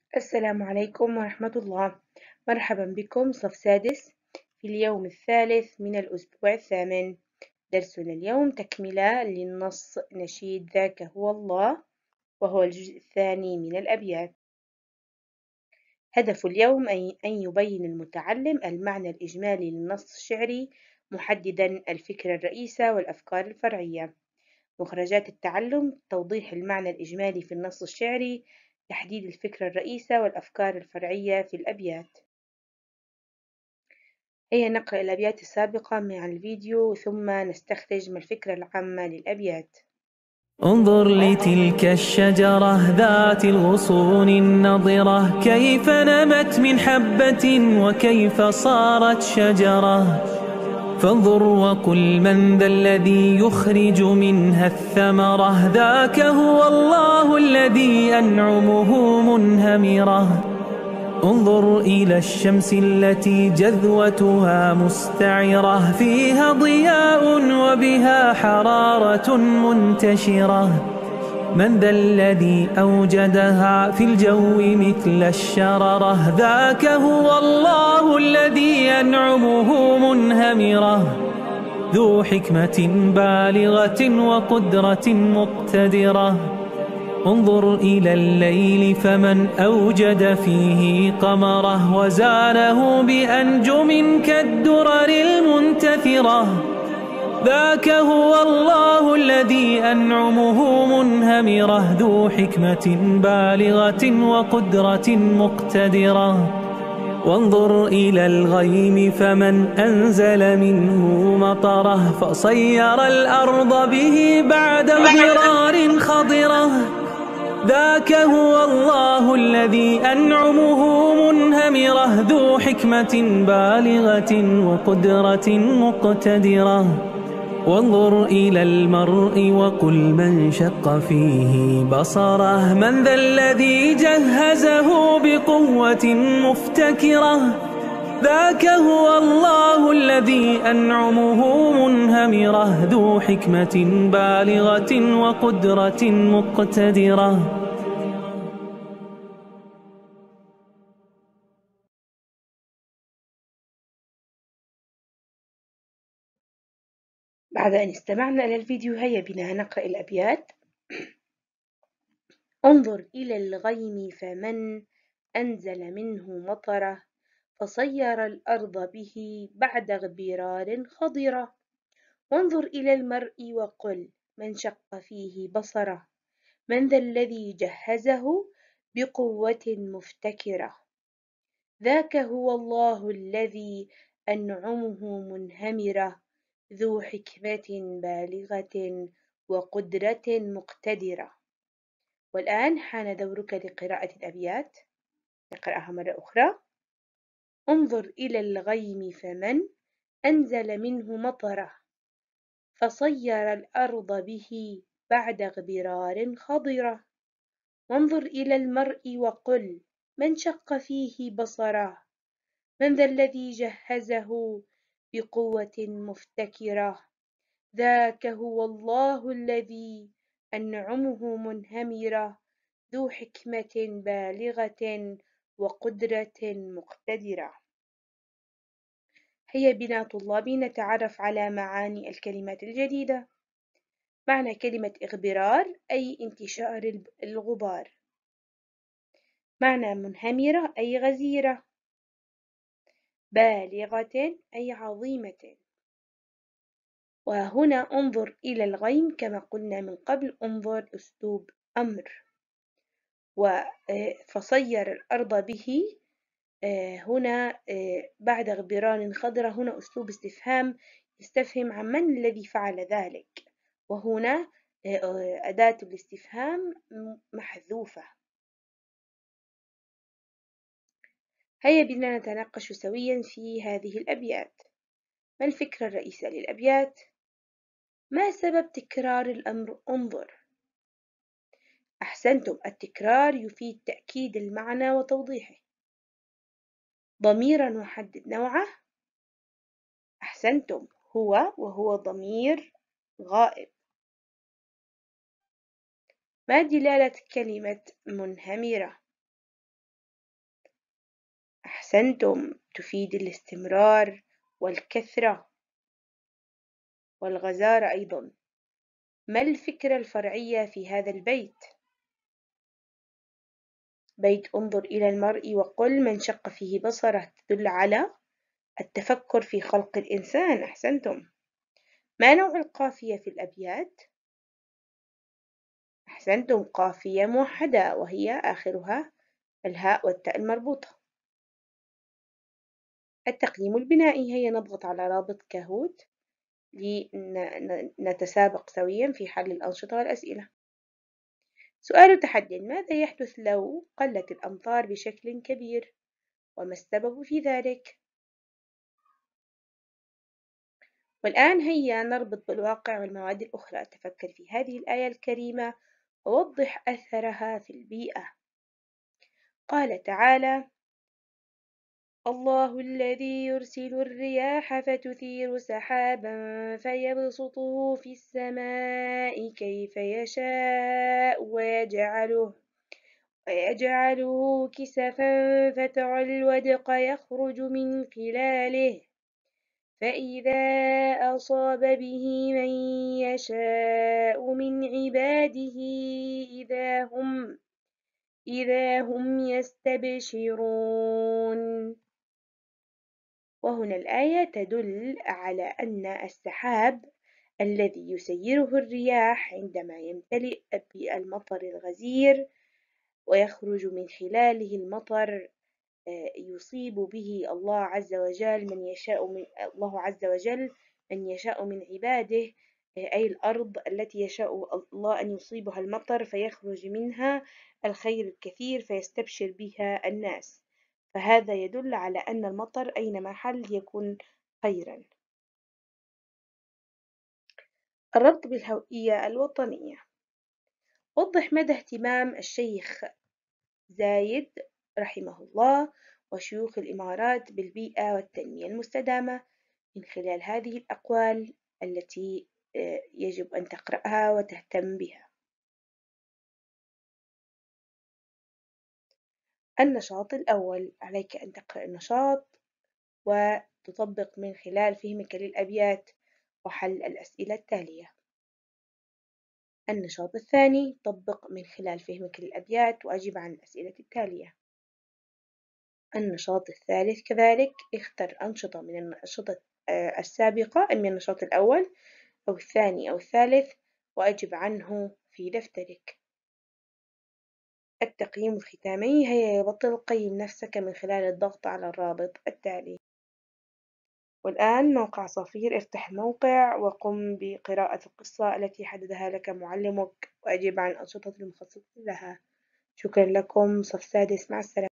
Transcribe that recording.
السلام عليكم ورحمة الله. مرحبا بكم صف سادس في اليوم الثالث من الأسبوع الثامن. درسنا اليوم تكملة للنص نشيد ذاك هو الله، وهو الجزء الثاني من الأبيات. هدف اليوم أن يبين المتعلم المعنى الإجمالي للنص الشعري، محددا الفكرة الرئيسة والأفكار الفرعية. مخرجات التعلم: توضيح المعنى الإجمالي في النص الشعري، تحديد الفكرة الرئيسة والأفكار الفرعية في الأبيات. هيا نقرأ الأبيات السابقة مع الفيديو ثم نستخرج ما الفكرة العامة للأبيات. انظر لتلك الشجرة ذات الغصون النضرة، كيف نمت من حبة وكيف صارت شجرة. فانظر وقل من ذا الذي يخرج منها الثمرة، ذاك هو الله الذي أنعمه منهمرة. انظر إلى الشمس التي جذوتها مستعرة، فيها ضياء وبها حرارة منتشرة. من ذا الذي أوجدها في الجو مثل الشررة، ذاك هو الله الذي أنعمه منهمرة. ذو حكمة بالغة وقدرة مقتدرة. انظر إلى الليل فمن أوجد فيه قمره، وزانه بأنجم كالدرر المنتثرة. ذاك هو الله الذي أنعمه منهمرة. ذو حكمة بالغة وقدرة مقتدرة. وانظر إلى الغيم فمن أنزل منه مطره، فصير الأرض به بعد اضطرار خضرة. ذاك هو الله الذي أنعمه منهمرة. ذو حكمة بالغة وقدرة مقتدرة. وانظر إلى المرء وقل من شق فيه بصره، من ذا الذي جهزه بقوة مفتكرة. ذاك هو الله الذي أنعمه منهمرة. ذو حكمة بالغة وقدرة مقتدرة. بعد أن استمعنا إلى الفيديو هيا بنا نقرأ الأبيات. انظر إلى الغيم فمن أنزل منه مطره، فصير الأرض به بعد اغبرار خضرة. وانظر إلى المرء وقل من شق فيه بصره، من ذا الذي جهزه بقوة مفتكرة. ذاك هو الله الذي أنعمه منهمرة. ذو حكمة بالغة وقدرة مقتدرة. والآن حان دورك لقراءة الأبيات. نقرأها مرة أخرى. انظر إلى الغيم فمن أنزل منه مطره، فصير الأرض به بعد اغبرار خضرة. وانظر إلى المرء وقل من شق فيه بصره، من ذا الذي جهزه بقوة مفتكرة. ذاك هو الله الذي أنعمه منهمرة. ذو حكمة بالغة وقدرة مقتدرة. هيا بنا طلابي نتعرف على معاني الكلمات الجديدة. معنى كلمة إغبرار أي انتشار الغبار. معنى منهمرة أي غزيرة. بالغة أي عظيمة. وهنا انظر إلى الغيم كما قلنا من قبل، انظر أسلوب أمر. فصير الأرض به هنا بعد اغبرار خضرة، هنا أسلوب استفهام يستفهم عن من الذي فعل ذلك، وهنا أداة الاستفهام محذوفة. هيا بنا نتناقش سويا في هذه الأبيات. ما الفكرة الرئيسة للأبيات؟ ما سبب تكرار الأمر انظر؟ أحسنتم، التكرار يفيد تأكيد المعنى وتوضيحه. ضميرا نحدد نوعه. أحسنتم، هو، وهو ضمير غائب. ما دلالة كلمة منهمرة؟ أحسنتم، تفيد الاستمرار والكثرة والغزارة أيضا. ما الفكرة الفرعية في هذا البيت؟ بيت انظر إلى المرء وقل من شق فيه بصره تدل على التفكر في خلق الإنسان. أحسنتم. ما نوع القافية في الأبيات؟ أحسنتم، قافية موحدة وهي آخرها الهاء والتاء المربوطة. التقييم البنائي، هيا نضغط على رابط كاهوت لنتسابق سويا في حل الأنشطة والأسئلة. سؤال تحدي: ماذا يحدث لو قلت الأمطار بشكل كبير؟ وما السبب في ذلك؟ والآن هيا نربط بالواقع والمواد الأخرى. تفكر في هذه الآية الكريمة ووضح أثرها في البيئة. قال تعالى: الله الذي يرسل الرياح فتثير سحابا فيبسطه في السماء كيف يشاء ويجعله كسفا فترى الودق يخرج من خلاله فإذا أصاب به من يشاء من عباده إذا هم يستبشرون. وهنا الآية تدل على أن السحاب الذي يسيره الرياح عندما يمتلئ بالمطر الغزير ويخرج من خلاله المطر يصيب به الله عز وجل من يشاء من عباده، أي الأرض التي يشاء الله أن يصيبها المطر فيخرج منها الخير الكثير فيستبشر بها الناس. فهذا يدل على أن المطر أينما حل يكون خيرا. الربط بالهوية الوطنية. وضح مدى اهتمام الشيخ زايد رحمه الله وشيوخ الإمارات بالبيئة والتنمية المستدامة من خلال هذه الأقوال التي يجب أن تقرأها وتهتم بها. النشاط الأول: عليك أن تقرأ النشاط وتطبق من خلال فهمك للأبيات وحل الأسئلة التالية. النشاط الثاني: طبق من خلال فهمك للأبيات وأجب عن الأسئلة التالية. النشاط الثالث كذلك: اختر أنشطة من الأنشطة السابقة، من النشاط الأول أو الثاني أو الثالث، وأجب عنه في دفترك. التقييم الختامي: هيا يبطل قيم نفسك من خلال الضغط على الرابط التالي. والآن موقع صفير، افتح الموقع وقم بقراءة القصة التي حددها لك معلمك وأجب عن الأنشطة المخصصة لها. شكرا لكم. صف سادس، مع السلامة.